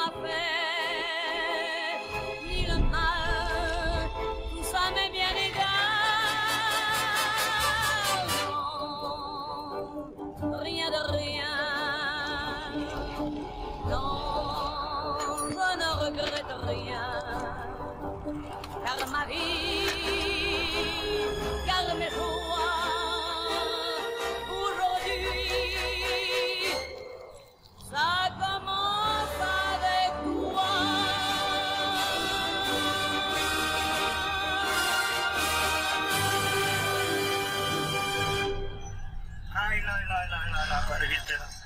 fait, ni le mal, tout ça m'est bien égal. Non, rien de rien. Non, je ne regrette rien. Car ma vie, car mes joies, aujourd'hui, ça commence avec toi. Ay, la, para